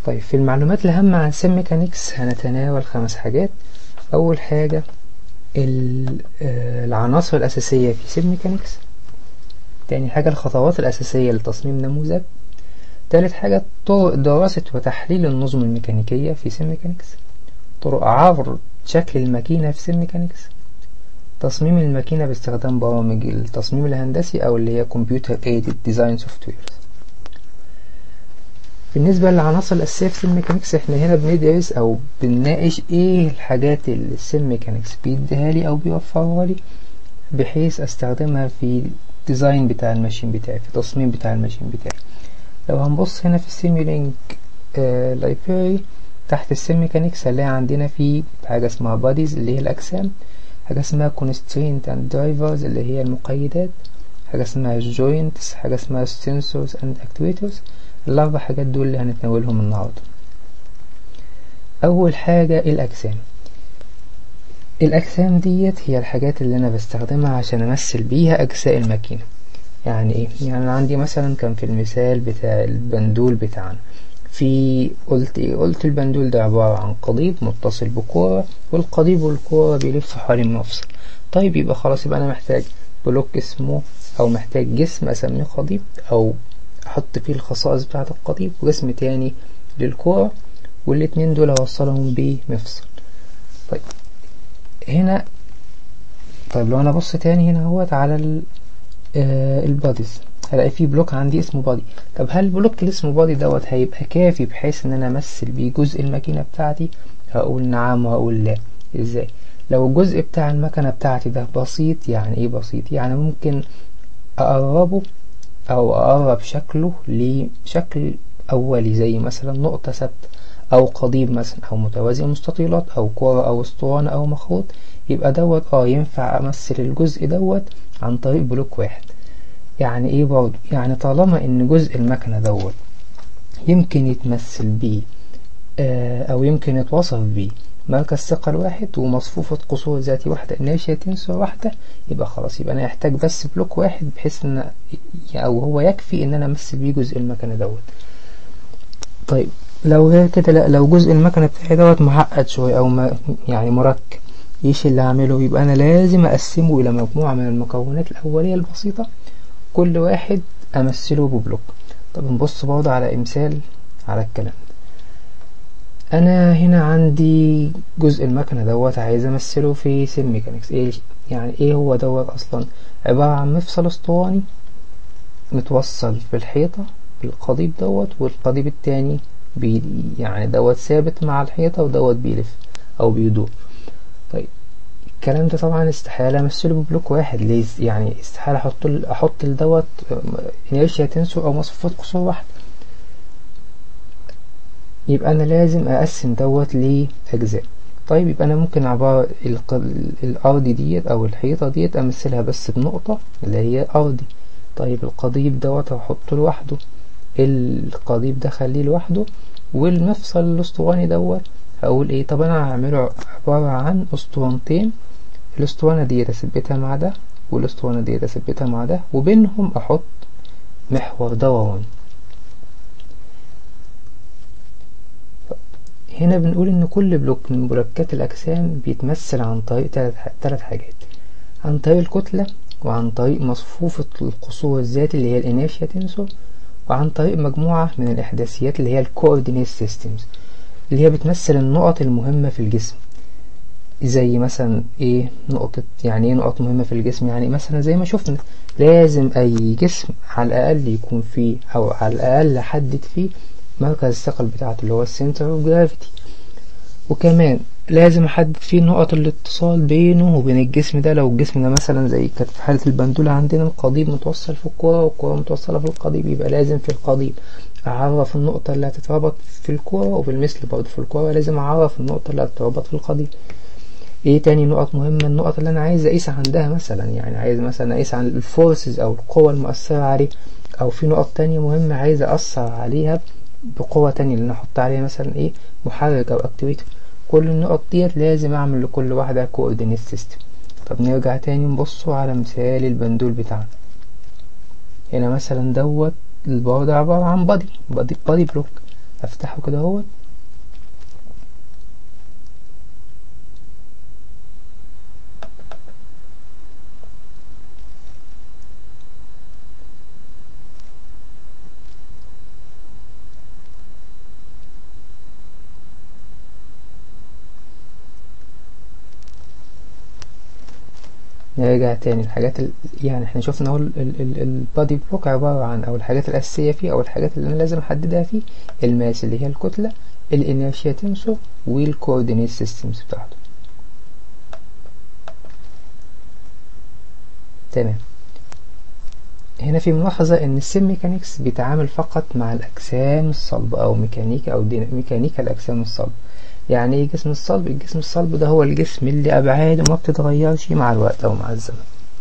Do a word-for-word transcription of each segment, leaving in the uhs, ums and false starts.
طيب في المعلومات الهامة عن سيم ميكانيكس هنتناول خمس حاجات. أول حاجة العناصر الأساسية في سيم ميكانيكس. تاني حاجة الخطوات الأساسية لتصميم نموذج. تالت حاجة طرق دراسة وتحليل النظم الميكانيكية في سيم ميكانيكس. طرق عرض شكل الماكينة في سيم ميكانيكس. تصميم الماكينة باستخدام برامج التصميم الهندسي أو اللي هي Computer Aided Design Software. بالنسبة للعناصر الأساسية في سيم ميكانيكس، احنا هنا بندرس أو بنناقش ايه الحاجات اللي السيم ميكانيكس بيديها لي أو بيوفرها لي بحيث استخدمها في الديزاين بتاع الماشين بتاعي، في التصميم بتاع الماشين بتاعي. لو هنبص هنا في السيميولينك لايبراري تحت السيم ميكانيكس هنلاقي عندنا في حاجة اسمها بوديز اللي هي الأجسام، حاجة اسمها constraint and drivers اللي هي المقيدات، حاجة اسمها joints، حاجة اسمها sensors and actuators. الأربع حاجات دول اللي هنتناولهم النهاردة. أول حاجة الأجسام. الأجسام ديت هي الحاجات اللي أنا بستخدمها عشان أمثل بيها أجزاء الماكينة. يعني إيه؟ يعني أنا عندي مثلا كان في المثال بتاع البندول بتاعنا في قلت إيه؟ قلت البندول ده عبارة عن قضيب متصل بكورة، والقضيب والكورة بيلف حوالين مفصل. طيب يبقى خلاص، يبقى أنا محتاج بلوك اسمه أو محتاج جسم أسميه قضيب أو أحط فيه الخصائص بتاعة القضيب، وجسم تاني للكورة، والاتنين دول أوصلهم بمفصل. طيب هنا طيب لو أنا بص تاني هنا اهوت على آه الباديز هلاقي فيه بلوك عندي اسمه بادي. طب هل البلوك اللي اسمه بادي دوت هيبقى كافي بحيث ان انا امثل بيه جزء الماكينة بتاعتي؟ هقول نعم وهقول لا. ازاي؟ لو الجزء بتاع المكنة بتاعتي ده بسيط، يعني ايه بسيط؟ يعني ممكن اقربه او اقرب شكله لشكل اولي زي مثلا نقطة ثابتة او قضيب مثلا او متوازي مستطيلات او كرة او اسطوانة او مخروط، يبقى دوت اه ينفع امثل الجزء دوت عن طريق بلوك واحد. يعني ايه برضه؟ يعني طالما ان جزء المكنة دوت يمكن يتمثل بيه آه او يمكن يتوصف بيه مركز ثقل واحد ومصفوفة قصور ذاتي واحدة انيرشيا تنسور واحدة، يبقى خلاص، يبقى انا يحتاج بس بلوك واحد بحيث ان او هو يكفي ان انا امثل بيه جزء المكنة دوت. طيب لو غير كده لا، لو جزء المكنة بتاعي دوت معقد شوية او ما يعني مركب، ايش اللي هعمله؟ يبقى انا لازم اقسمه الى مجموعة من المكونات الاولية البسيطة، كل واحد امثله ببلوك. طب نبص برضه على مثال على الكلام ده. انا هنا عندي جزء المكنة دوت عايز امثله في سيم ميكانيكس. ايه يعني ايه هو دوت اصلا؟ عبارة عن مفصل اسطواني متوصل في الحيطة بالقضيب دوت، والقضيب التاني بي يعني دوت ثابت مع الحيطة ودوت بيلف او بيدور. طيب الكلام ده طبعا استحالة امثله ببلوك واحد. ليه؟ يعني استحالة احط احط لدوت انيرشيا تنسور او مصفوفات قصور واحدة. يبقى انا لازم اقسم دوت لاجزاء. طيب يبقى انا ممكن عبارة الارضي ديت او الحيطة ديت امثلها بس بنقطة اللي هي ارضي. طيب القضيب دوت هحطه لوحده، القضيب ده خليه لوحده، والمفصل الاسطواني دوت هقول ايه؟ طب انا هعمله عبارة عن اسطوانتين، الاسطوانة ديت اثبتها مع ده والاسطوانة ديت اثبتها مع ده، وبينهم احط محور دوران. هنا بنقول ان كل بلوك من بلوكات الاجسام بيتمثل عن طريق ثلاث حاجات: عن طريق الكتلة، وعن طريق مصفوفة القصور الذاتي اللي هي الانيرشيا تنسور، وعن طريق مجموعة من الاحداثيات اللي هي الكوردينيت سيستمز اللي هي بتمثل النقط المهمة في الجسم. زي مثلا ايه نقطة؟ يعني ايه نقط مهمة في الجسم؟ يعني مثلا زي ما شفنا لازم اي جسم على الاقل يكون فيه او على الاقل احدد فيه مركز الثقل بتاعته اللي هو السنتر اوف جرافيتي، وكمان لازم احدد فيه نقط الاتصال بينه وبين الجسم ده. لو الجسم ده مثلا زي كانت في حالة البندولة عندنا القضيب متوصل في الكرة والكرة متوصلة في القضيب، يبقى لازم في القضيب اعرف النقطة اللي هتتربط في الكرة، وبالمثل برضه في الكرة لازم اعرف النقطة اللي هتتربط في القضيب. ايه تاني نقط مهمة؟ النقط اللي انا عايز اقيس عندها، مثلا يعني عايز مثلا اقيس عن الفورسز او القوة المؤثرة عليه، او في نقط تانية مهمة عايز اثر عليها بقوة تانية اللي انا احط عليها مثلا ايه محرك او اكتويتر. كل النقط ديت لازم اعمل لكل واحدة كوردينيت سيستم. طب نرجع تاني نبصوا على مثال البندول بتاعنا. هنا مثلا دوت البار ده عبارة عن بادي بادي بادي بلوك، افتحه كده اهوت، نرجع تاني الحاجات ال... يعني احنا شفنا اهو البادي بلوك عبارة عن او الحاجات الاساسية فيه او الحاجات اللي انا لازم احددها فيه: الماس اللي هي الكتلة، الانيرشيا تنسور، والكوردينيت سيستمز بتاعته. تمام. هنا في ملاحظة ان السيم ميكانيكس بيتعامل فقط مع الاجسام الصلبة او ميكانيكا او ميكانيكا الاجسام الصلبة. يعني ايه جسم الصلب؟ الجسم الصلب ده هو الجسم اللي ابعاده ما بتتغيرش مع الوقت او مع الزمن.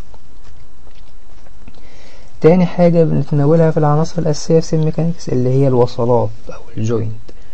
تاني حاجة بنتناولها في العناصر الأساسية في سيم ميكانيكس اللي هي الوصلات أو الجوينت.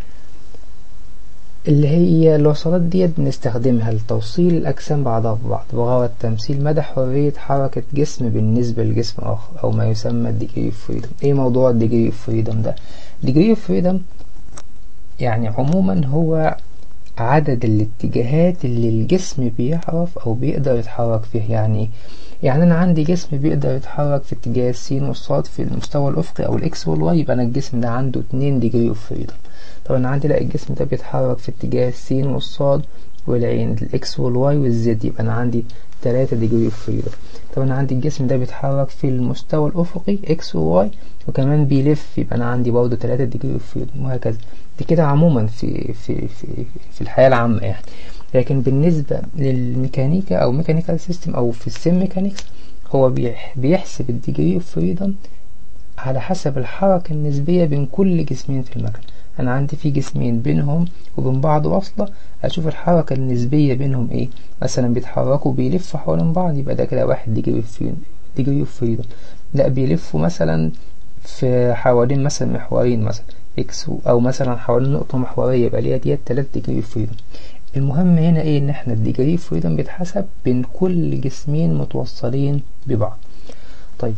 اللي هي الوصلات ديت بنستخدمها لتوصيل الأجسام بعضها ببعض بغرض تمثيل مدى حرية حركة جسم بالنسبة لجسم آخر، أو ما يسمى الديجري اوف فريدم. إيه موضوع الديجري اوف فريدم ده؟ الديجري اوف فريدم يعني عموما هو عدد الاتجاهات اللي الجسم بيعرف أو بيقدر يتحرك فيه. يعني يعني أنا عندي جسم بيقدر يتحرك في اتجاه السين والصاد في المستوى الأفقي أو الإكس والواي، يبقى أنا الجسم ده عنده اتنين ديجري اوف فريدم. طب أنا عندي لا، الجسم ده بيتحرك في اتجاه السين والصاد والعين الإكس والواي والزد، يبقى أنا عندي تلاتة ديجري اوف فريدم. طب أنا عندي الجسم ده بيتحرك في المستوى الأفقي إكس وواي وكمان بيلف، يبقى أنا عندي برضه تلاتة ديجري اوف فريدم، وهكذا. دي كده عموما في في في في الحياة العامة يعني. لكن بالنسبة للميكانيكا أو ميكانيكال سيستم أو في السيم ميكانيكس، هو بيحسب الديجري اوف فريدم على حسب الحركة النسبية بين كل جسمين في المكان. أنا عندي في جسمين بينهم وبين بعض وصلة، أشوف الحركة النسبية بينهم إيه. مثلا بيتحركوا بيلفوا حوالين بعض، يبقى ده كده واحد ديجري اوف فريدم. لا، بيلفوا مثلا في حوالين مثلا محورين مثلا اكس، او مثلا حوالين نقطة محورية، يبقى ليها ديت تلات ديجري اوف فريدم. المهم هنا ايه؟ ان احنا الديجري اوف فريدم بيتحسب بين كل جسمين متوصلين ببعض. طيب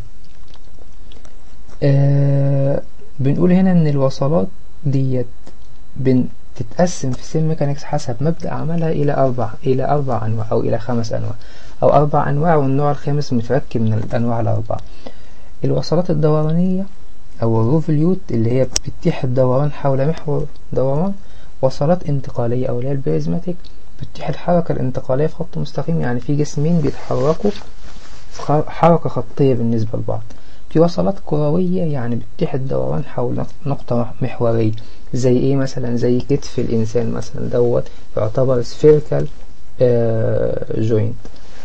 آه بنقول هنا ان الوصلات ديت بتتقسم في السيم ميكانيكس حسب مبدأ عملها الى اربع الى اربع انواع او الى خمس انواع او اربع انواع، والنوع الخامس متركب من الانواع الاربعة. الوصلات الدورانية او الروفليوت اللي هي بتتيح الدوران حول محور دوران. وصلات انتقالية او اللي هي البريزماتيك، بتتيح الحركة الانتقالية في خط مستقيم، يعني في جسمين بيتحركوا حركة خطية بالنسبة لبعض. في وصلات كروية يعني بتتيح الدوران حول نقطة محورية، زي ايه مثلا؟ زي كتف الانسان مثلا، دوت يعتبر سفيريكال جوينت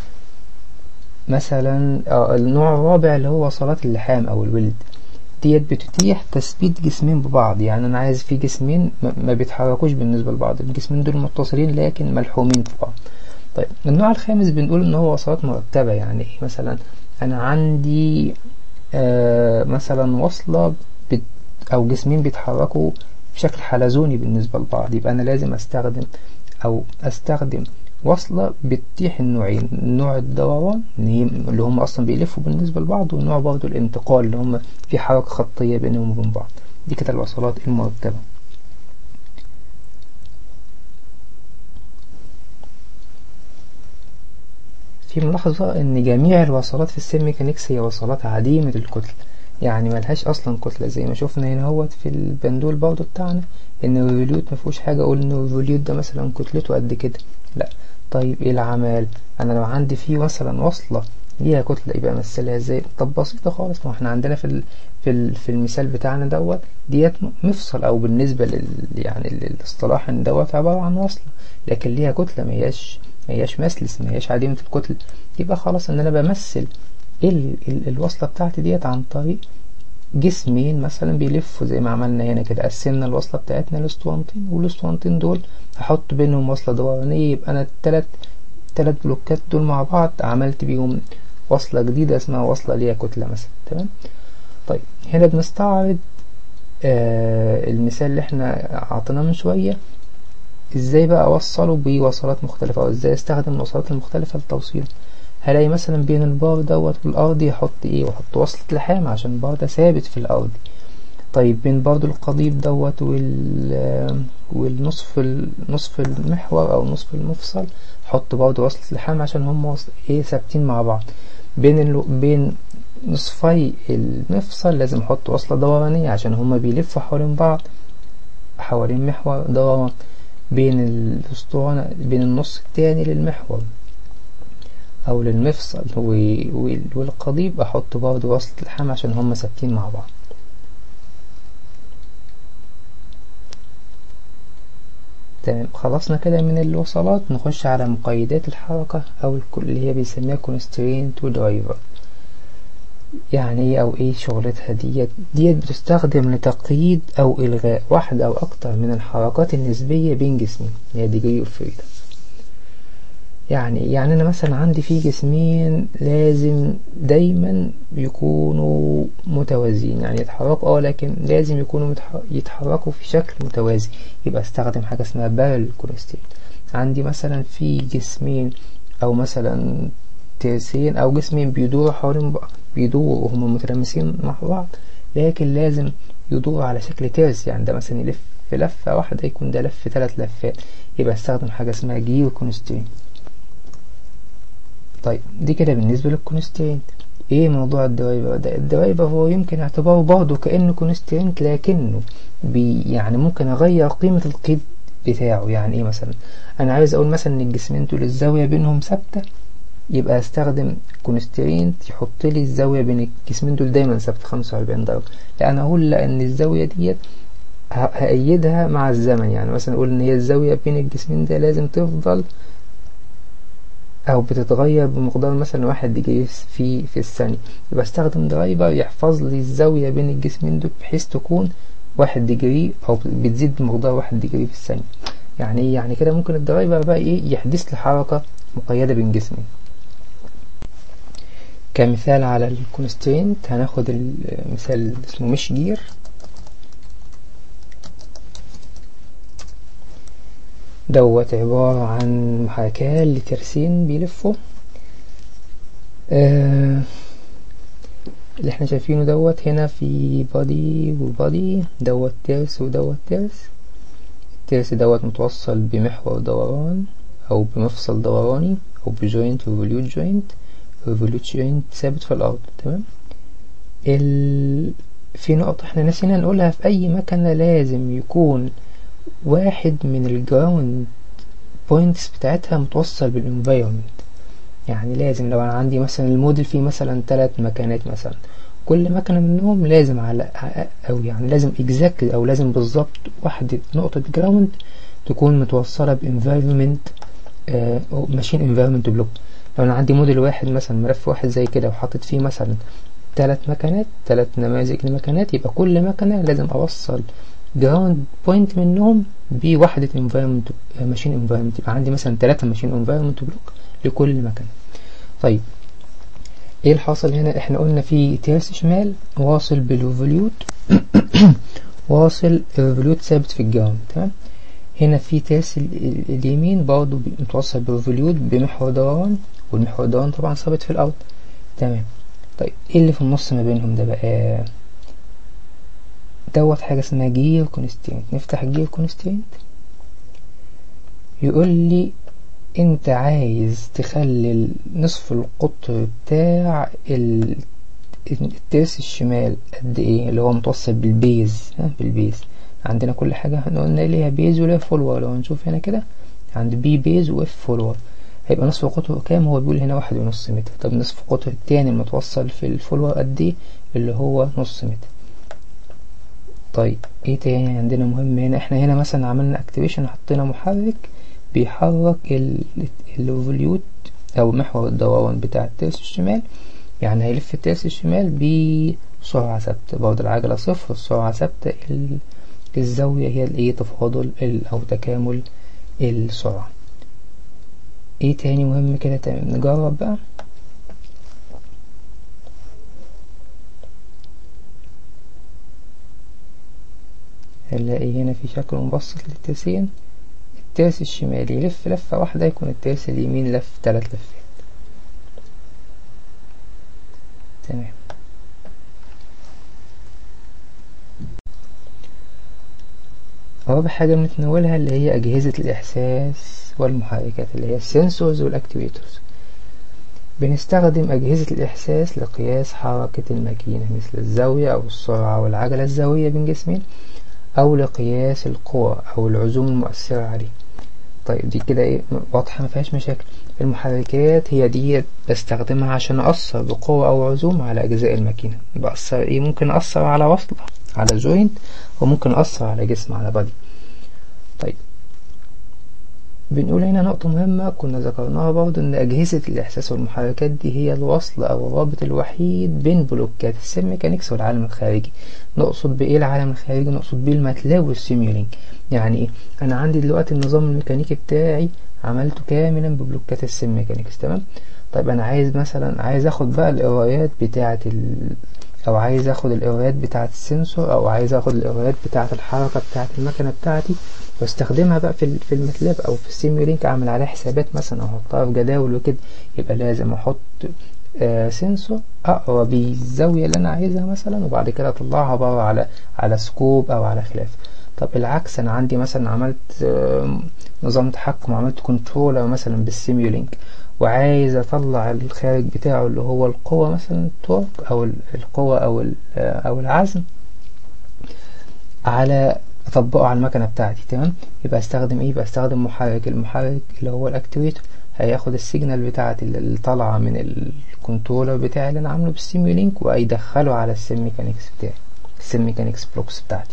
مثلا. آه النوع الرابع اللي هو وصلات اللحام او الولد، ديت بتتيح تثبيت جسمين ببعض. يعني انا عايز في جسمين ما بيتحركوش بالنسبة لبعض، الجسمين دول متصلين لكن ملحومين في بعض. طيب النوع الخامس بنقول ان هو وصلات مرتبة. يعني ايه مثلا؟ انا عندي آه مثلا وصلة بت او جسمين بيتحركوا بشكل حلزوني بالنسبة لبعض، يبقى انا لازم استخدم او استخدم وصلة بتتيح النوعين: نوع الدوران اللي هم اصلا بيلفوا بالنسبة لبعض، ونوع برضو الانتقال اللي هم في حركة خطية بينهم وبين بعض. دي كده الوصلات المرتبة. في ملاحظة ان جميع الوصلات في السيم ميكانيكس هي وصلات عديمة الكتلة، يعني ملهاش اصلا كتلة، زي ما شفنا هنا هوت في البندول برضو بتاعنا ان الريفوليوت مفيهوش حاجة اقول ان الريفوليوت ده مثلا كتلته قد كده، لا. طيب ايه العمل؟ انا لو عندي فيه مثلا وصلة ليها كتلة يبقى امثلها ازاي؟ طب بسيطة خالص، ما احنا عندنا في ال في ال في المثال بتاعنا دوت ديت مفصل، او بالنسبة لل يعني للاصطلاح ان دوت عبارة عن وصلة لكن ليها كتلة، ما هياش ما هياش مثلث، ما هياش عديمة الكتلة. يبقى خلاص ان انا بمثل ال ال الوصلة بتاعتي ديت عن طريق جسمين مثلا بيلفوا زي ما عملنا هنا كده. قسمنا الوصلة بتاعتنا لاسطوانتين، والاسطوانتين دول هحط بينهم وصلة دورانية، يبقى انا التلات تلات بلوكات دول مع بعض عملت بيهم وصلة جديدة اسمها وصلة ليها كتلة مثلا. تمام. طيب هنا بنستعرض آه المثال اللي احنا عطيناه من شوية، ازاي بقى اوصله بوصلات مختلفة، او ازاي استخدم الوصلات المختلفة للتوصيل. هلاقي مثلا بين البار دوت والارضي احط ايه؟ واحط وصلة لحام عشان البار ده ثابت في الارض. طيب بين برضو القضيب دوت وال والنصف نصف المحور او نصف المفصل حط برضو وصلة لحام عشان هم وصل ايه ثابتين مع بعض. بين ال... بين نصفي المفصل لازم احط وصلة دورانية عشان هما بيلفوا حوالين بعض حوالين محور دوران. بين الاسطوانة بين النص التاني للمحور او للمفصل والقضيب احط برضو وصلة لحام عشان هما ثابتين مع بعض. تمام، خلصنا كده من الوصلات. نخش على مقيدات الحركة او اللي هي بيسميها constraint ودرايفر. يعني ايه او ايه شغلتها؟ ديت ديت بتستخدم لتقييد او الغاء واحدة او اكتر من الحركات النسبية بين جسمين، هي degree of freedom. يعني يعني انا مثلا عندي في جسمين لازم دايما يكونوا متوازيين، يعني يتحركوا اه لكن لازم يكونوا يتحركوا في شكل متوازي، يبقى استخدم حاجة اسمها parallel constraint. عندي مثلا في جسمين او مثلا ترسين او جسمين بيدوروا حوالين بعض، بيدوروا وهما متلامسين مع بعض لكن لازم يدوروا على شكل ترس، يعني ده مثلا يلف في لفة واحدة يكون ده لف ثلاث لفات، يبقى استخدم حاجة اسمها جير كونسترينت. طيب دي كده بالنسبة للكونسترينت. ايه موضوع الدرايفر ده؟ الدرايفر هو يمكن اعتباره برضه كأنه كونسترينت لكنه بي يعني ممكن اغير قيمة القيد بتاعه. يعني ايه مثلا؟ انا عايز اقول مثلا ان الجسمين دول الزاوية بينهم ثابتة، يبقى استخدم كونسترينت يحط لي الزاوية بين الجسمين دول دايما ثابتة خمسة وأربعين درجة. لأن أقول لأن الزاوية ديت هأيدها مع الزمن، يعني مثلا أقول إن هي الزاوية بين الجسمين ده لازم تفضل أو بتتغير بمقدار مثلا واحد ديجري في في الثانية، يبقى استخدم درايفر يحفظ لي الزاوية بين الجسمين دول بحيث تكون واحد ديجري أو بتزيد بمقدار واحد ديجري في الثانية. يعني إيه؟ يعني كده ممكن الدرايفر بقى إيه يحدث لي حركة مقيدة بين جسمين. كمثال على الكونسترينت هناخد المثال اسمه مش جير. دوت عبارة عن محاكاة لترسين بيلفوا. آه اللي احنا شايفينه دوت هنا في بادي وبادي، دوت ترس ودوت ترس. الترس دوت متوصل بمحور دوران او بمفصل دوراني او بجوينت ريفوليوت جوينت ريفوليوت جوينت ثابت في الارض. تمام. ال... في نقطة احنا نسينا نقولها، في اي مكنة لازم يكون واحد من الجراوند بوينتس بتاعتها متوصل بالانفايرمنت. يعني لازم لو انا عندي مثلا الموديل فيه مثلا ثلاث مكانات مثلا، كل مكنة منهم لازم على او يعني لازم اكزاكتلي او لازم بالظبط واحدة نقطة جراوند تكون متوصلة بانفايرمنت اه ماشين انفايرمنت بلوك. لو انا عندي موديل واحد مثلا ملف واحد زي كده وحطيت فيه مثلا ثلاث مكانات ثلاث نماذج لمكانات، يبقى كل مكنة لازم اوصل جراوند بوينت منهم بوحدة انفايرمنت ماشين انفايرمنت، يبقى عندي مثلا ثلاثة ماشين انفايرمنت بلوك لكل مكان. طيب ايه الحاصل هنا؟ احنا قلنا في ترس شمال واصل بالريفوليوت واصل الريفوليوت ثابت في الجراوند. تمام. هنا في ترس اليمين برضه متوصل بالريفوليوت بمحور دوران، والمحور دوران طبعا ثابت في الارض. تمام. طيب ايه اللي في النص ما بينهم ده بقى؟ دوت حاجة اسمها جير كونسترينت. نفتح الجير كونسترينت، يقول لي انت عايز تخلي نصف القطر بتاع الترس الشمال قد ايه، اللي هو متوصل بالبيز. ها بالبيز عندنا كل حاجة قلنا ليها بيز وليها فولور. لو نشوف هنا كده عند بي بيز واف فولور، هيبقى نصف قطره كام؟ هو بيقول هنا واحد ونص متر. طب نصف قطر التاني المتوصل في الفولور قد ايه؟ اللي هو نص متر. طيب ايه تاني عندنا مهم هنا؟ احنا هنا مثلا عملنا اكتيفيشن، حطينا محرك بيحرك الريفوليوت او محور الدوران بتاع الترس الشمال، يعني هيلف الترس الشمال بسرعة ثابتة. برضه العجلة صفر، السرعة ثابتة، الزاوية هي الايه تفاضل او تكامل السرعة. ايه تاني مهم كده؟ تمام نجرب بقى. هنلاقي هنا في شكل مبسط للترسين، الترس الشمال يلف لفة واحدة يكون الترس اليمين لف ثلاث لفات. تمام. رابع حاجة بنتناولها اللي هي أجهزة الإحساس والمحركات اللي هي السنسورز والأكتويترز. بنستخدم أجهزة الإحساس لقياس حركة الماكينة مثل الزاوية أو السرعة والعجلة الزاوية بين جسمين، أو لقياس القوى أو العزوم المؤثرة عليه. طيب دي كده ايه واضحة مفيهاش مشاكل. المحركات هي دي بستخدمها عشان أأثر بقوة أو عزوم على أجزاء الماكينة. بأثر ايه؟ ممكن أأثر على وصلة، على جوينت، وممكن أأثر على جسم، على بادي. طيب بنقول هنا نقطة مهمة كنا ذكرناها برضه، إن أجهزة الإحساس والمحركات دي هي الوصل أو الرابط الوحيد بين بلوكات السيم ميكانيكس والعالم الخارجي. نقصد بإيه العالم الخارجي؟ نقصد بيه الماتلاب والسيميولينك. يعني إيه؟ أنا عندي دلوقتي النظام الميكانيكي بتاعي عملته كاملا ببلوكات السيم ميكانيكس، تمام؟ طيب أنا عايز مثلا عايز أخد بقى القرايات بتاعة ال أو عايز أخد القرايات بتاعة السنسور، أو عايز أخد القرايات بتاعة الحركة بتاعة المكنة بتاعتي واستخدمها بقى في في الماتلاب او في السيميولينك، اعمل عليها حسابات مثلا او احطها في جداول وكده. يبقى لازم احط آه سنسور اقرا بيه الزاويه اللي انا عايزها مثلا، وبعد كده اطلعها بقى على على سكوب او على خلاف. طب العكس، انا عندي مثلا عملت آه نظام تحكم، عملت كنترولر مثلا بالسيميولينك، وعايز اطلع الخارج بتاعه اللي هو القوه مثلا التورك او القوه او او العزم على اطبقه على المكنه بتاعتي، تمام؟ يبقى استخدم ايه؟ يبقى استخدم محرك. المحرك اللي هو الاكتويتر هياخد السيجنال بتاعتي اللي طالعه من الكنترولر بتاعي اللي انا عامله بالسيميولينك، وهيدخله على السيم ميكانيكس بتاعي، السيم ميكانيكس بلوكس بتاعتي.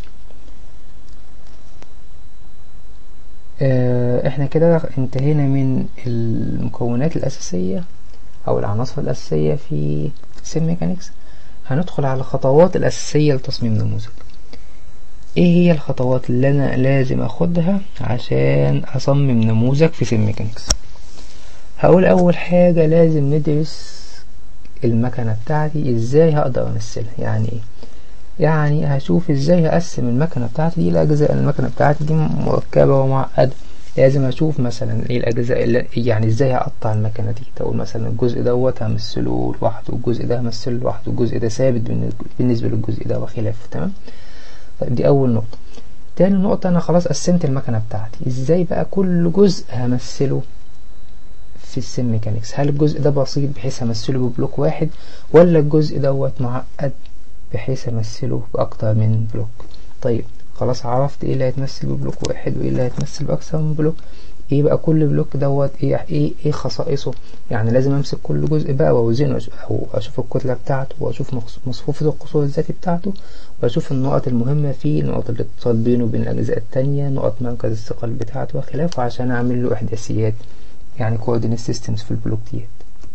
اه احنا كده انتهينا من المكونات الاساسيه او العناصر الاساسيه في سيم ميكانيكس. هندخل على الخطوات الاساسيه لتصميم نموذج. ايه هي الخطوات اللي انا لازم اخدها عشان اصمم نموذج في سيم ميكانيكس؟ هقول اول حاجة لازم ندرس المكنة بتاعتي ازاي هقدر امثلها. يعني ايه؟ يعني هشوف ازاي هقسم المكنة بتاعتي دي لاجزاء. المكنة بتاعتي دي مركبة ومعقدة، لازم اشوف مثلا ايه الاجزاء اللي يعني ازاي هقطع المكنة دي. تقول مثلا الجزء دوت همثله لوحده، والجزء ده همثله لوحده، والجزء ده ثابت بالنسبة للجزء ده وخلافه، تمام؟ طيب دي اول نقطة. تاني نقطة، انا خلاص قسمت المكنة بتاعتي، ازاي بقى كل جزء همثله في السيم ميكانيكس؟ هل الجزء ده بسيط بحيث همثله ببلوك واحد، ولا الجزء دوت معقد بحيث امثله باكتر من بلوك؟ طيب خلاص عرفت ايه اللي هيتمثل ببلوك واحد وايه اللي هيتمثل باكثر من بلوك. ايه بقى كل بلوك دوت ايه ايه ايه خصائصه؟ يعني لازم امسك كل جزء بقى واوزنه، او اشوف الكتله بتاعته، واشوف مصفوفه القصور الذاتي بتاعته، واشوف النقط المهمه فيه، نقط الاتصال بينه وبين الاجزاء التانية، نقط مركز الثقل بتاعته وخلافه، عشان اعمل له احداثيات يعني coordinate systems في البلوك ديت.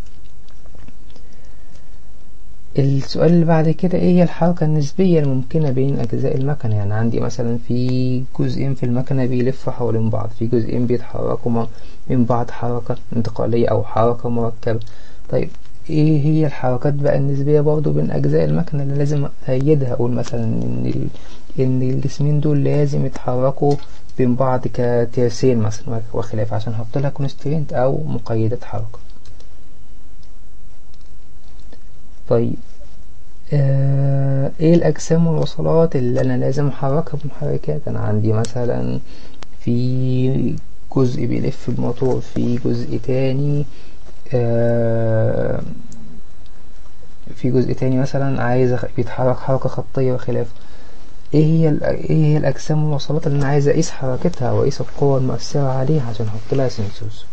السؤال اللي بعد كده، ايه هي الحركة النسبية الممكنة بين اجزاء المكنة؟ يعني عندي مثلا في جزئين في المكنة بيلفوا حوالين بعض، في جزئين بيتحركوا من بعض حركة انتقالية او حركة مركبة. طيب ايه هي الحركات بقى النسبية برضو بين اجزاء المكنة اللي لازم ايدها؟ اقول مثلا ان ان الجسمين دول لازم يتحركوا بين بعض كترسين مثلا وخلاف، عشان احط لها كونسترينت او مقيدات حركة. طيب آه ايه الاجسام والوصلات اللي انا لازم احركها بمحركات؟ انا عندي مثلا في جزء بيلف بموتور، في جزء تاني آه في جزء تاني مثلا عايز بيتحرك حركة خطية وخلافه. ايه هي ايه هي الاجسام والوصلات اللي انا عايز اقيس حركتها واقيس القوة المؤثرة عليها عشان احط لها سنسورز؟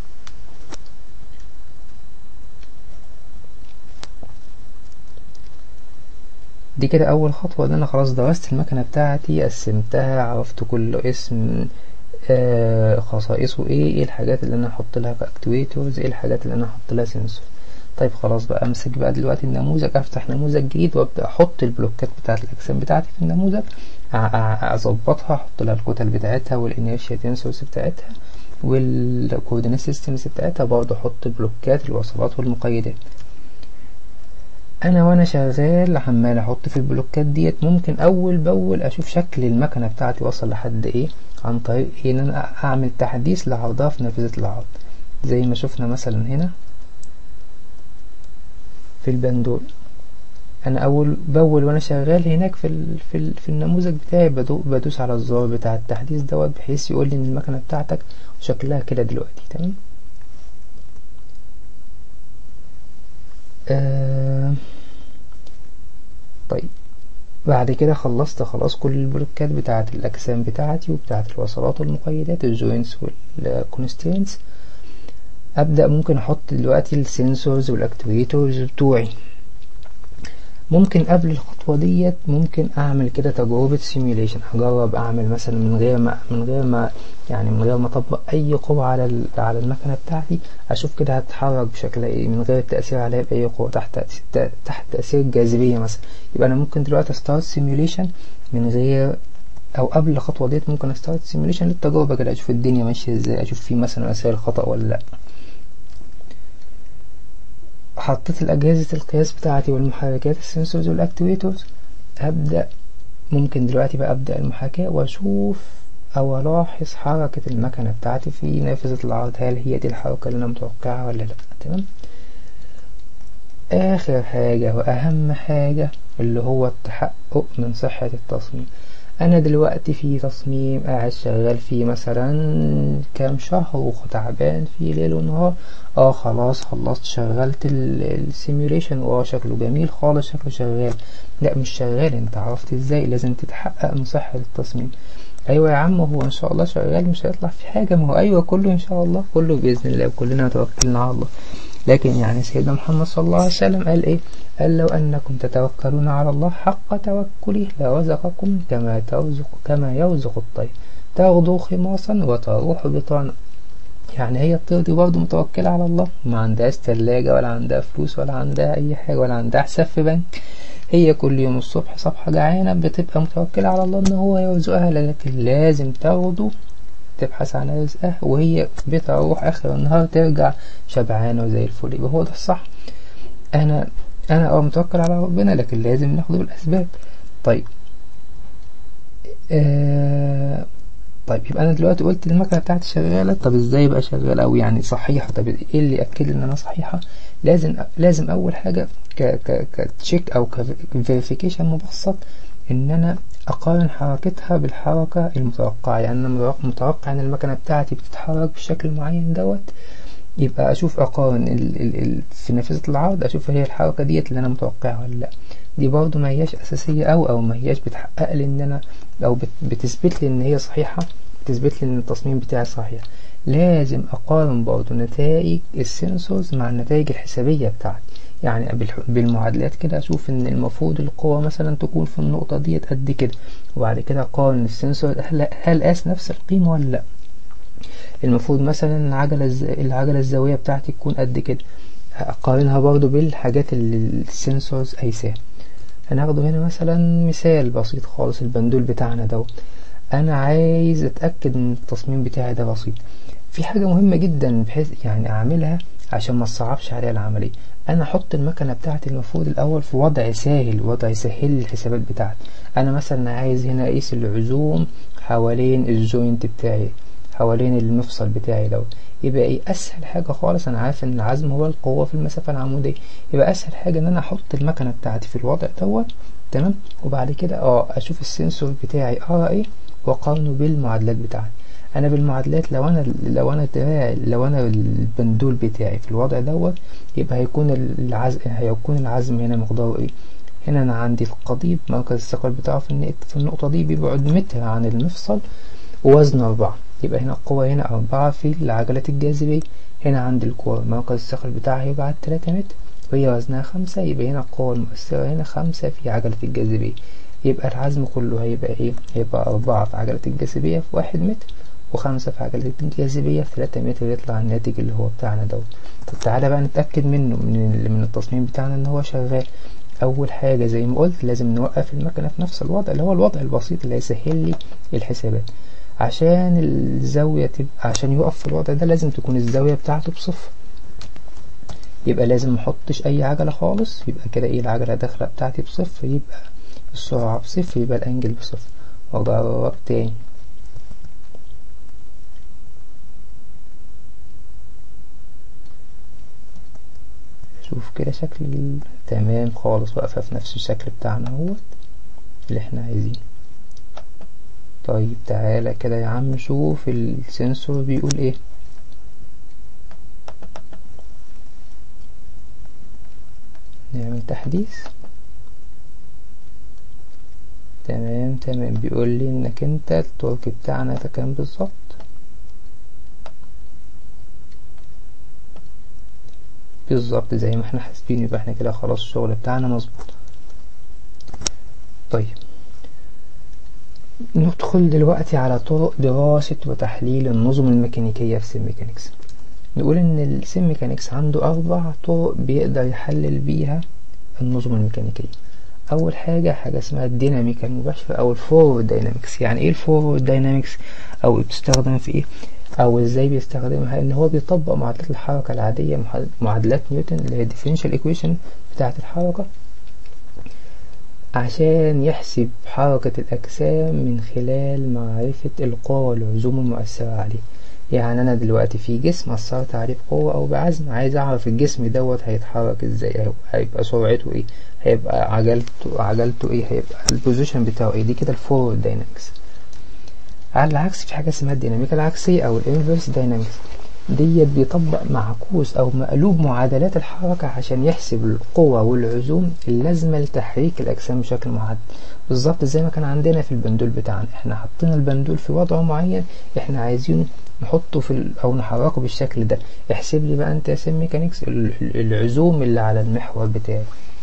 دي كده اول خطوة، ان انا خلاص درست المكنة بتاعتي، قسمتها، عرفت كل اسم آه خصائصه ايه، ايه الحاجات اللي انا احط لها كاكتويتورز، ايه الحاجات اللي انا احط لها سنسور. طيب خلاص بقى امسك بقى دلوقتي النموذج، افتح نموذج جديد وابدا احط البلوكات بتاعت الاجسام بتاعتي في النموذج، اظبطها، احط لها الكتل بتاعتها والانيرشيا تنسورز بتاعتها والكوردينيت سيستمز بتاعتها، برضه احط بلوكات الوصلات والمقيدات. انا وانا شغال عمال احط في البلوكات ديت، ممكن اول باول اشوف شكل المكنه بتاعتي وصل لحد ايه، عن طريق ان انا اعمل تحديث لعرضها في نافذه العرض، زي ما شفنا مثلا هنا في البندول. انا اول باول وانا شغال هناك في ال في, ال في النموذج بتاعي بدو بدوس على الزرار بتاع التحديث دوت بحيث يقول لي ان المكنه بتاعتك شكلها كده دلوقتي تمام. آه طيب بعد كده خلصت خلاص كل البلوكات بتاعه الاجسام بتاعتي وبتاعه الوصلات والمقيدات الجوينتس والكونسترينتس. ابدا ممكن احط دلوقتي السنسورز والاكتويتورز بتوعي. ممكن قبل الخطوة ديت ممكن اعمل كده تجربة سيميوليشن، هجرب اعمل مثلا من غير ما من غير ما يعني من غير ما اطبق اي قوة على على المكنة بتاعتي، اشوف كده هتتحرك بشكل ايه من غير التأثير عليها باي قوة تحت تحت تأثير الجاذبية مثلا. يبقى انا ممكن دلوقتي استارت سيميوليشن من غير او قبل الخطوة ديت ممكن استارت سيميوليشن للتجربة كده، اشوف الدنيا ماشية ازاي، اشوف في مثلا مسائل خطأ ولا لا. حطيت الأجهزة القياس بتاعتي والمحركات السنسورز والأكتويتورز. هبدأ ممكن دلوقتي بقى أبدأ المحاكاة وأشوف أو ألاحظ حركة المكنة بتاعتي في نافذة العرض، هل هي دي الحركة اللي أنا متوقعها ولا لأ. تمام. آخر حاجة وأهم حاجة اللي هو التحقق من صحة التصميم. أنا دلوقتي في تصميم قاعد شغال فيه مثلا كام شهر وتعبان فيه ليل ونهار، اه خلاص خلصت شغلت السيميوليشن واه شكله جميل خالص شكله شغال. لا مش شغال، انت عرفت ازاي؟ لازم تتحقق من صحة التصميم. ايوه يا عم هو ان شاء الله شغال مش هيطلع في حاجة، ما هو ايوه كله ان شاء الله كله بإذن الله وكلنا توكلنا على الله. لكن يعني سيدنا محمد صلى الله عليه وسلم قال ايه؟ قال لو أنكم تتوكلون على الله حق توكله لرزقكم كما ترزق كما يرزق الطير تغدو خماصا وتروح بطانا. يعني هي الطير دي برضه متوكلة على الله، ما عندهاش تلاجة ولا عندها فلوس ولا عندها أي حاجة ولا عندها حساب في بنك، هي كل يوم الصبح صبحة جعانة بتبقى متوكلة على الله إن هو يرزقها، لكن لازم تغدو تبحث عن رزقها وهي بتروح آخر النهار ترجع شبعانة وزي الفل. يبقى هو ده الصح. أنا أنا أه متوكل على ربنا لكن لازم ناخده بالأسباب. طيب آه طيب يبقى أنا دلوقتي قلت المكنة بتاعتي شغالة. طب إزاي يبقى شغالة أو يعني صحيحة؟ طب إيه اللي يأكد لي إن أنا صحيحة؟ لازم لازم أول حاجة ك ك كتشيك أو كفيريفيكيشن مبسط إن أنا أقارن حركتها بالحركة المتوقعة. يعني أنا متوقع إن المكنة بتاعتي بتتحرك بشكل معين دوت، يبقى اشوف اقارن ال ال ال في نافذة العرض اشوف هي الحركة ديت اللي انا متوقعها ولا لا. دي برضو ما هياش اساسية او او ما هياش بتحقق لي ان انا او بت بتثبت لي ان هي صحيحة، بتثبت لي ان التصميم بتاعي صحيح. لازم اقارن برضو نتائج السنسورز مع النتائج الحسابية بتاعتي. يعني بالمعادلات كده اشوف ان المفروض القوة مثلا تكون في النقطة ديت قد كده، وبعد كده اقارن السنسور هل, هل قاس نفس القيمة ولا لا. المفروض مثلا العجلة الز... العجلة الزاوية بتاعتي تكون قد كده، هقارنها برضو بالحاجات اللي السنسورز قايساها. هناخده هنا مثلا مثال بسيط خالص، البندول بتاعنا دوت. انا عايز اتأكد ان التصميم بتاعي ده بسيط. في حاجة مهمة جدا بحيث يعني اعملها عشان ما تصعبش عليها العملية. انا احط المكنة بتاعتي المفروض الاول في وضع سهل، وضع يسهل لي الحسابات بتاعتي. انا مثلا عايز هنا اقيس العزوم حوالين الجوينت بتاعي، حوالين المفصل بتاعي دوت. يبقى ايه اسهل حاجة خالص؟ انا عارف ان العزم هو القوة في المسافة العمودية، يبقى اسهل حاجة ان انا احط المكنة بتاعتي في الوضع دوت. تمام. وبعد كده اه اشوف السنسور بتاعي ارى ايه واقارنه بالمعادلات بتاعتي. انا بالمعادلات لو انا لو انا لو انا البندول بتاعي في الوضع دوت يبقى هيكون العزم هيكون العزم هنا مقداره ايه. هنا انا عندي القضيب مركز الثقل بتاعه في في النقطة دي بيبعد متر عن المفصل ووزنه أربعة، يبقى هنا القوة هنا أربعة في العجلة الجاذبية. هنا عند الكورة مركز الثقل بتاعها يبعد تلاتة متر وهي وزنها خمسة، يبقى هنا القوة المؤثرة هنا خمسة في عجلة الجاذبية. يبقى العزم كله هيبقى ايه؟ هيبقى أربعة في عجلة الجاذبية في واحد متر وخمسة في عجلة الجاذبية في تلاتة متر، يطلع الناتج اللي هو بتاعنا دوت. طب تعالى بقى نتأكد منه من من التصميم بتاعنا ان هو شغال. اول حاجة زي ما قلت لازم نوقف المكنة في نفس الوضع اللي هو الوضع البسيط اللي هيسهل لي الحسابات. عشان الزاوية تبقى عشان يقف في الوضع ده لازم تكون الزاوية بتاعته بصفر، يبقى لازم محطش اي عجلة خالص. يبقى كده ايه العجلة داخلة بتاعتي بصفر، يبقى السرعة بصفر، يبقى الانجل بصفر. واجرب تاني. نشوف كده شكل ال... تمام خالص، واقفة في نفس الشكل بتاعنا اهوت اللي احنا عايزينه. طيب تعالى كده يا عم شوف السنسور بيقول ايه. نعمل تحديث. تمام تمام، بيقول لي انك انت التورك بتاعنا ده كام بالظبط. بالظبط زي ما احنا حاسبين، يبقى احنا كده خلاص الشغل بتاعنا مظبوط. طيب ندخل دلوقتي على طرق دراسة وتحليل النظم الميكانيكية في سيم ميكانيكس. نقول ان السيم ميكانيكس عنده اربع طرق بيقدر يحلل بيها النظم الميكانيكية. اول حاجة حاجة اسمها الديناميكا المباشرة او الفورورد داينامكس. يعني ايه الفورورد داينامكس او بتستخدم في ايه او ازاي بيستخدمها؟ ان هو بيطبق معادلات الحركة العادية، معادلات نيوتن اللي هي الديفرنشال ايكويشن بتاعة الحركة، عشان يحسب حركة الأجسام من خلال معرفة القوى والعزوم المؤثرة عليه. يعني أنا دلوقتي في جسم أثرت عليه بقوة أو بعزم، عايز أعرف الجسم دوت هيتحرك إزاي، هيبقى سرعته إيه، هيبقى عجلته عجلته إيه، هيبقى البوزيشن بتاعه إيه. دي كده الفورورد داينامكس. على العكس في حاجة اسمها الديناميكا العكسية أو الانفرس داينامكس. ديت بيطبق معكوس أو مقلوب معادلات الحركة عشان يحسب القوة والعزوم اللازمة لتحريك الأجسام بشكل محدد. بالظبط زي ما كان عندنا في البندول بتاعنا، احنا حطينا البندول في وضع معين احنا عايزين نحطه في ال... أو نحركه بالشكل ده. احسب لي بقى انت يا سيم ميكانيكس العزوم اللي على المحور بتاعي.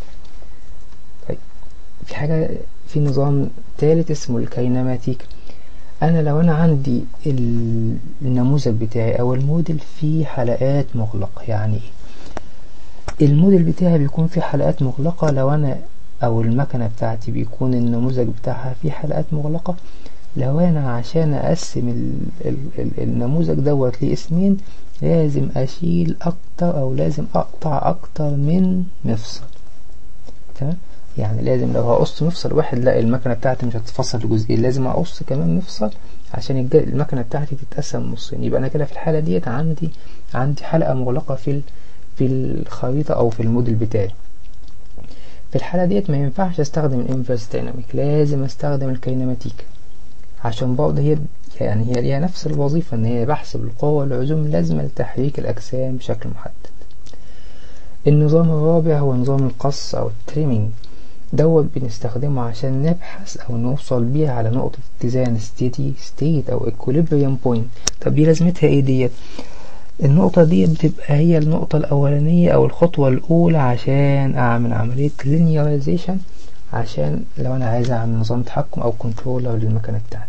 طيب في حاجة في نظام ثالث اسمه الكينماتيك. انا لو انا عندي النموذج بتاعي او الموديل فيه حلقات مغلقة. يعني ايه الموديل بتاعي؟ بيكون فيه حلقات مغلقة. لو انا او المكنة بتاعتي بيكون النموذج بتاعها فيه حلقات مغلقة، لو انا عشان اقسم ال ال ال النموذج دوت لاسمين لازم اشيل اكتر او لازم اقطع اكتر من مفصل. تمام، يعني لازم لو هقص مفصل واحد لا المكنة بتاعتي مش هتتفصل لجزئين، لازم اقص كمان مفصل عشان المكنة بتاعتي تتقسم نصين. يبقى انا كده في الحالة ديت عندي عندي حلقة مغلقة في في الخريطة او في الموديل بتاعي. في الحالة ديت ما ينفعش استخدم الانفرس دايناميك، لازم استخدم الكينماتيك عشان برضه هي يعني هي ليها نفس الوظيفة، ان هي بحسب القوة والعزوم اللازمة لتحريك الاجسام بشكل محدد. النظام الرابع هو نظام القص او التريمينج. دوت بنستخدمه عشان نبحث او نوصل بيه على نقطة اتزان ستيدي ستيت او equilibrium point. طب دي لازمتها ايه ديت؟ النقطة دي بتبقى هي النقطة الاولانية او الخطوة الاولى عشان اعمل عملية linearization، عشان لو انا عايز اعمل نظام تحكم او كنترولر للمكنة بتاعتي.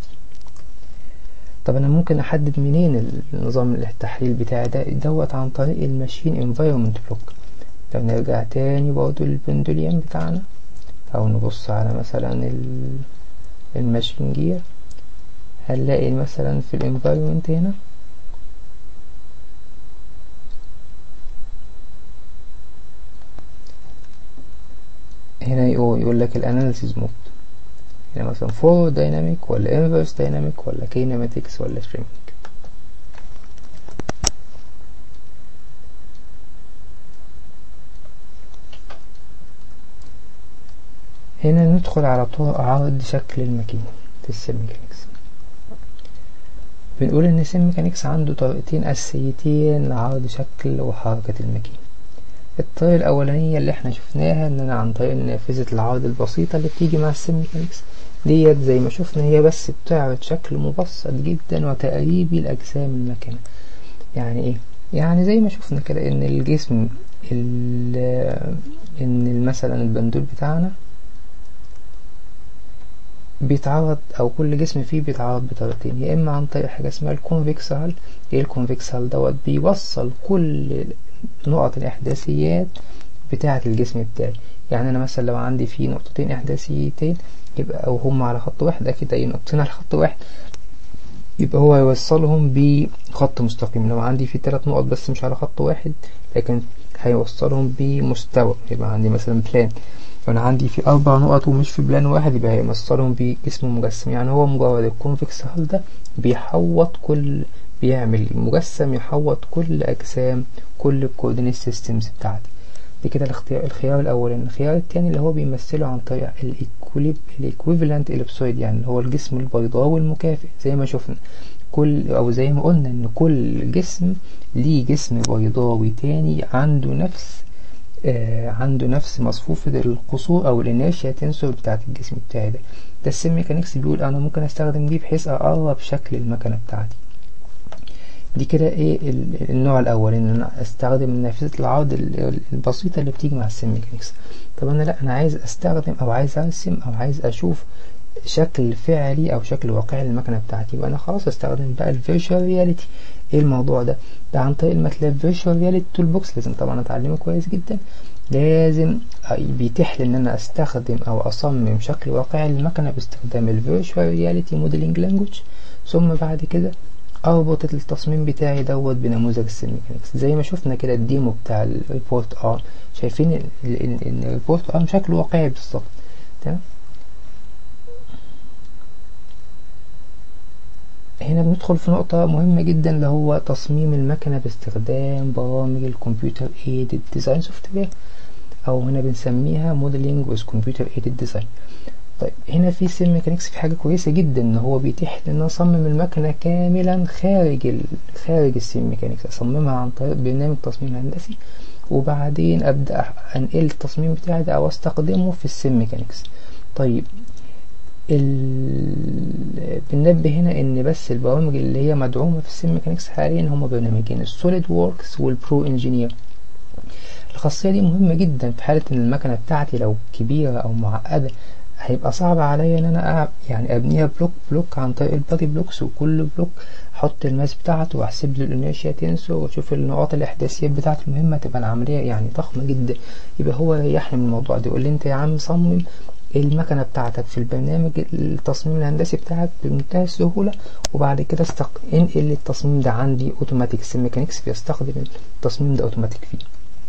طب انا ممكن احدد منين النظام التحليل بتاعي ده؟ دوت عن طريق الماشين انفايرمنت بلوك. لو نرجع تاني برضو للبندوليوم بتاعنا او نبص على مثلا الماشين جير، هنلاقي مثلا في الانفايرمنت هنا هنا يقول لك الاناليسيز مود، هنا مثلا فورورد دايناميك ولا انفرس دايناميك ولا كينماتكس ولا ستريمينج. هنا ندخل على طرق عرض شكل الماكينة في السيم ميكانيكس. بنقول ان السيم ميكانيكس عنده طريقتين اساسيتين لعرض شكل وحركة الماكينة. الطريقة الاولانية اللي احنا شفناها ان انا عن طريق نافذة العرض البسيطة اللي بتيجي مع السيم ميكانيكس ديت، زي ما شفنا هي بس بتعرض شكل مبسط جدا وتقريبي لاجسام الماكينة. يعني ايه؟ يعني زي ما شفنا كده ان الجسم ان مثلا البندول بتاعنا بيتعرض او كل جسم فيه بيتعرض بطريقتين، يا اما عن طريق حاجه اسمها الكونفكس هال. ايه الكونفكس هال دوت؟ بيوصل كل نقط الاحداثيات بتاعه الجسم بتاعي. يعني انا مثلا لو عندي فيه نقطتين احداثيتين يبقى او هم على خط واحد، اكيد اي نقطتين على خط واحد يبقى هو يوصلهم بخط مستقيم. لو عندي فيه ثلاث نقط بس مش على خط واحد لكن هيوصلهم بمستوى، يبقى عندي مثلا بلان. فانا عندي في اربع نقط ومش في بلان واحد يبقى هيمثلهم بجسم مجسم. يعني هو مجرد الكونفكس هال ده بيحوط كل بيعمل مجسم يحوط كل اجسام كل الكوردينيت سيستمز بتاعتي. دي كده الاختيار الخيار الاولاني. الخيار التاني اللي هو بيمثله عن طريق الايكويفالنت اليبسويد، يعني اللي هو الجسم البيضاوي المكافئ. زي ما شفنا كل او زي ما قلنا ان كل جسم ليه جسم بيضاوي تاني عنده نفس آه عنده نفس مصفوفة القصور او الانيرشيا تنسور بتاعت الجسم بتاعي ده. ده السيم ميكانيكس بيقول انا ممكن استخدم دي بحيث اقرب شكل المكنة بتاعتي. دي كده ايه النوع الاول، ان انا استخدم نافذة العرض البسيطة اللي بتيجي مع السيم ميكانيكس. طب انا لا، انا عايز استخدم او عايز ارسم او عايز اشوف شكل فعلي او شكل واقعي للمكنه بتاعتي، يبقى انا خلاص استخدم بقى الفيرتشوال رياليتي. ايه الموضوع ده؟ ده عن طريق الماتلاب فيرتشوال رياليتي تول بوكس. لازم طبعا اتعلمه كويس جدا، لازم بيتيح لي ان انا استخدم او اصمم شكل واقعي للمكنه باستخدام الفيرتشوال رياليتي موديلنج لانجوج، ثم بعد كده اربط التصميم بتاعي دوت بنموذج السيم ميكانيكس. زي ما شفنا كده الديمو بتاع الريبورت ارم، شايفين ان الريبورت ارم شكله واقعي بالظبط. تمام. هنا بندخل في نقطة مهمة جدا اللي هو تصميم المكنة باستخدام برامج الكمبيوتر ايدد ديزاين سوفت وير، او هنا بنسميها موديلنج ويز كمبيوتر ايدد ديزاين. طيب هنا في سيم ميكانيكس في حاجة كويسة جدا، ان هو بيتيح لي ان انا اصمم المكنة كاملا خارج ال... خارج السيم ميكانيكس، اصممها عن طريق برنامج تصميم هندسي، وبعدين ابدا انقل التصميم بتاعي ده او استخدمه في السيم ميكانيكس. طيب ال... بننبه هنا ان بس البرامج اللي هي مدعومة في السيم ميكانيكس حاليا هما برنامجين، السوليد ووركس والبرو انجينير. الخاصية دي مهمة جدا في حالة ان المكنة بتاعتي لو كبيرة او معقدة، هيبقى صعب عليا ان انا يعني ابنيها بلوك بلوك عن طريق البادي بلوكس، وكل بلوك احط الماس بتاعته واحسب له الانيرشيا تنسور واشوف النقاط الاحداثيات بتاعته المهمة، تبقى العملية يعني ضخمة جدا. يبقى هو يريحني من الموضوع ده، يقول لي انت يا عم صمم المكنة بتاعتك في البرنامج التصميم الهندسي بتاعك بمنتهى السهولة، وبعد كده استق... انقل التصميم ده عندي اوتوماتيك. السيم ميكانيكس بيستخدم التصميم ده اوتوماتيك فيه.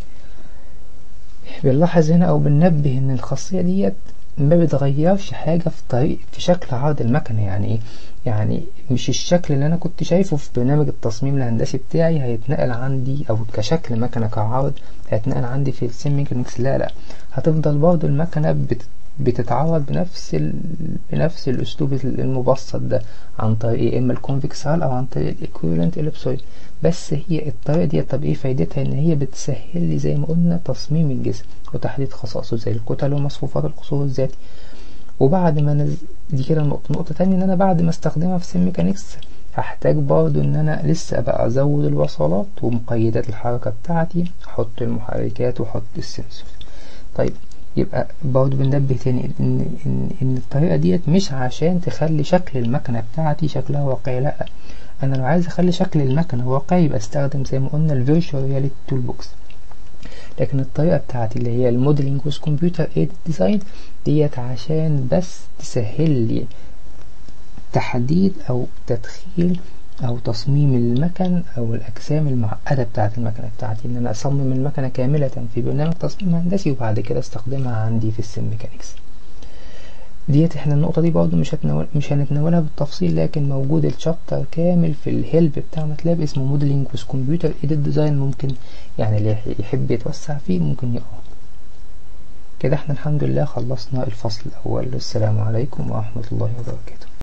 بنلاحظ هنا او بننبه ان الخاصية ديت ما بتغيرش حاجة في طريق في شكل عرض المكنة. يعني ايه؟ يعني مش الشكل اللي انا كنت شايفه في برنامج التصميم الهندسي بتاعي هيتنقل عندي او كشكل مكنة كعرض هيتنقل عندي في السيم ميكانيكس. لا لا، هتفضل برضه المكنة بت بتتعرض بنفس ال... بنفس الاسلوب المبسط ده عن طريق اما الكونفكس هال او عن طريق الايكويفالنت اليبسويد. بس هي الطريقه دي طب ايه فايدتها؟ ان هي بتسهل لي زي ما قلنا تصميم الجسم وتحديد خصائصه زي الكتل ومصفوفات القصور الذاتي. وبعد ما نز... دي كده نقطه نقطه تانية، ان انا بعد ما استخدمها في سيم ميكانيكس هحتاج برضو ان انا لسه بقى ازود الوصلات ومقيدات الحركه بتاعتي، احط المحركات واحط السنسور. طيب يبقى برضه بننبه تاني إن, إن, إن الطريقة ديت مش عشان تخلي شكل المكنة بتاعتي شكلها واقعي، لأ، أنا لو عايز أخلي شكل المكنة واقعي يبقى استخدم زي ما قلنا الفيرتشوال رياليتي تول بوكس. لكن الطريقة بتاعتي اللي هي الموديلنج ويز كمبيوتر ايدد ديزاين ديت عشان بس تسهل لي تحديد أو تدخيل أو تصميم المكن أو الأجسام المعقدة بتاعة المكنة بتاعتي، إن أنا أصمم المكنة كاملة في برنامج تصميم هندسي وبعد كده استخدمها عندي في السيم ميكانيكس. ديت احنا النقطة دي برضه مش هتناول مش هنتناولها بالتفصيل، لكن موجود الشابتر كامل في الهيلب بتاع ماتلاب اسمه موديلنج ويز كمبيوتر ايدد ديزاين، ممكن يعني اللي يحب يتوسع فيه ممكن يقرأ. كده احنا الحمد لله خلصنا الفصل الأول. السلام عليكم ورحمة الله وبركاته.